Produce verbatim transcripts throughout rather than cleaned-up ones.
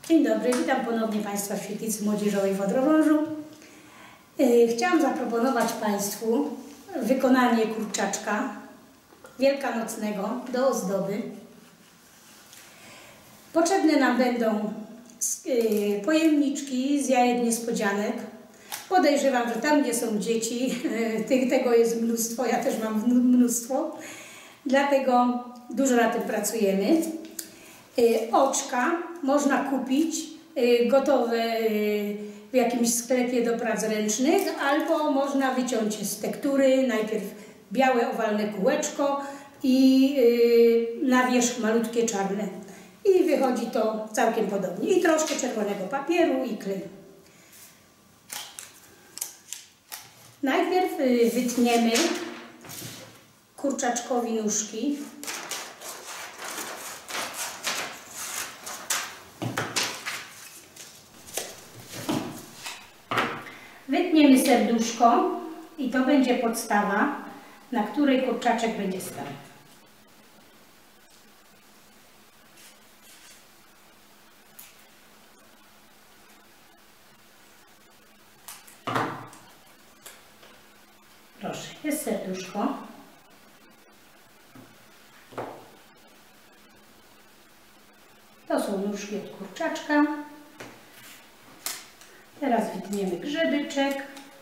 Dzień dobry, witam ponownie Państwa w Świetlicy Młodzieżowej w Odrowążu. Chciałam zaproponować Państwu wykonanie kurczaczka wielkanocnego do ozdoby. Potrzebne nam będą pojemniczki z jajek niespodzianek. Podejrzewam, że tam, gdzie są dzieci, tego jest mnóstwo, ja też mam mnóstwo, dlatego dużo na tym pracujemy. Oczka można kupić gotowe w jakimś sklepie do prac ręcznych, albo można wyciąć z tektury najpierw białe, owalne kółeczko i na wierzch malutkie czarne. I wychodzi to całkiem podobnie. I troszkę czerwonego papieru i klej. Najpierw wytniemy kurczaczkowi nóżki. Wytniemy serduszko i to będzie podstawa, na której kurczaczek będzie stał. Proszę, jest serduszko. To są nóżki od kurczaczka. Teraz wytniemy grzebyczek.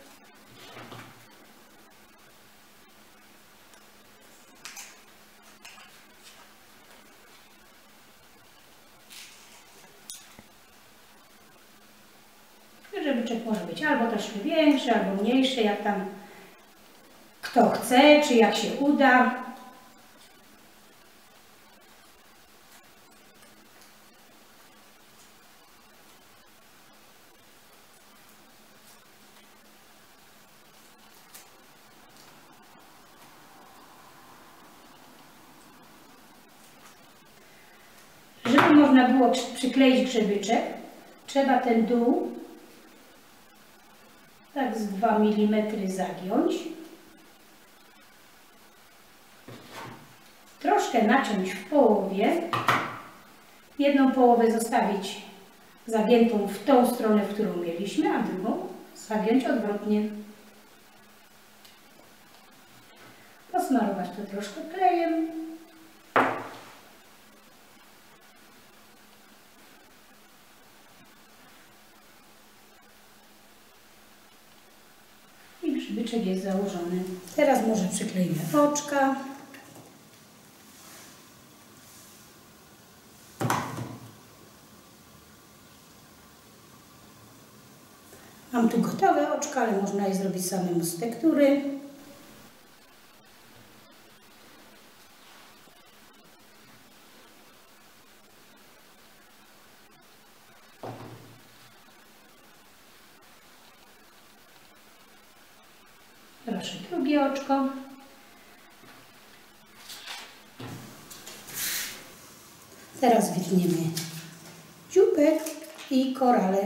Grzebyczek może być albo troszkę większy, albo mniejszy, jak tam kto chce, czy jak się uda. Żeby można było przykleić grzebyczek, trzeba ten dół tak z dwa milimetry zagiąć. Troszkę naciąć w połowie. Jedną połowę zostawić zagiętą w tą stronę, w którą mieliśmy, a drugą zagiąć odwrotnie. Posmarować to troszkę klejem. I grzybyczek jest założony. Teraz może przykleimy oczka. Mam tu gotowe oczka, ale można je zrobić samemu z tektury. Proszę, drugie oczko. Teraz wytniemy dzióbek i korale.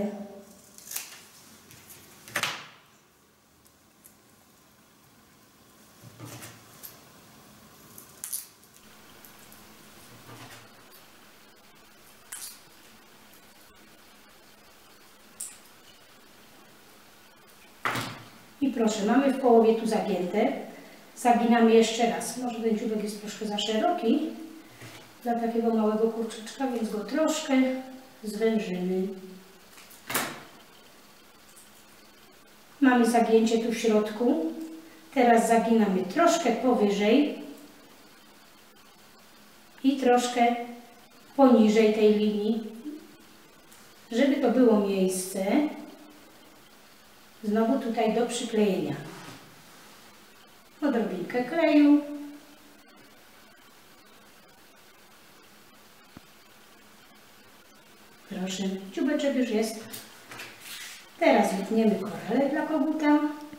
I proszę, mamy w połowie tu zagięte. Zaginamy jeszcze raz. Może ten dzióbek jest troszkę za szeroki dla takiego małego kurczaczka, więc go troszkę zwężymy. Mamy zagięcie tu w środku. Teraz zaginamy troszkę powyżej i troszkę poniżej tej linii, żeby to było miejsce znowu tutaj do przyklejenia. Odrobinkę kleju. Proszę, dzióbeczek już jest. Teraz wytniemy korale dla koguta.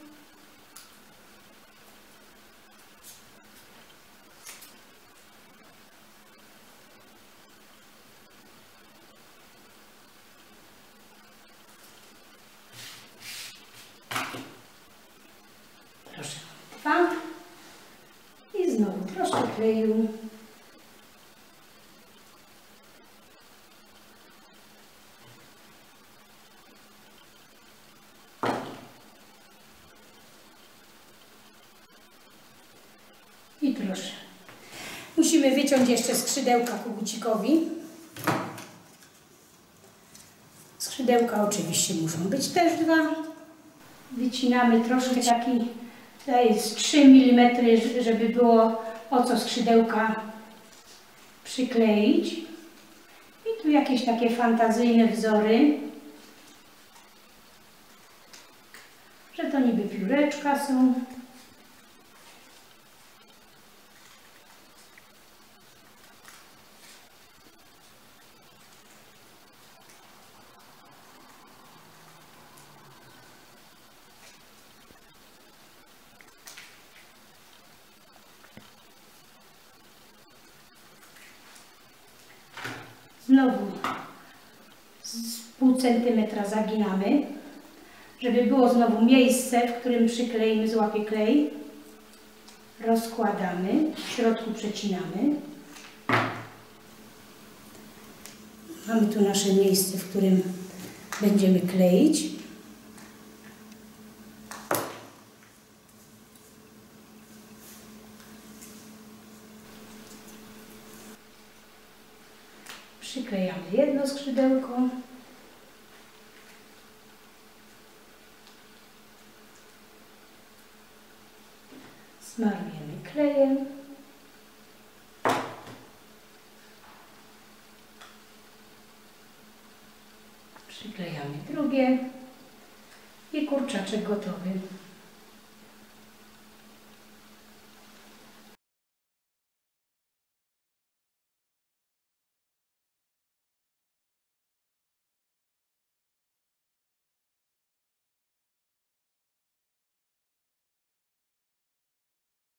Proszę, dwa. I znowu troszkę kleju. wyciąć jeszcze skrzydełka kogucikowi. Skrzydełka oczywiście muszą być też dwa. Wycinamy troszkę taki, tutaj jest trzy milimetry, żeby było o co skrzydełka przykleić. I tu jakieś takie fantazyjne wzory, że to niby pióreczka są. Znowu z pół centymetra zaginamy, żeby było znowu miejsce, w którym przykleimy, złapie klej. Rozkładamy, w środku przecinamy. Mamy tu nasze miejsce, w którym będziemy kleić. Przyklejamy jedno skrzydełko. Smarujemy klejem. Przyklejamy drugie i kurczaczek gotowy.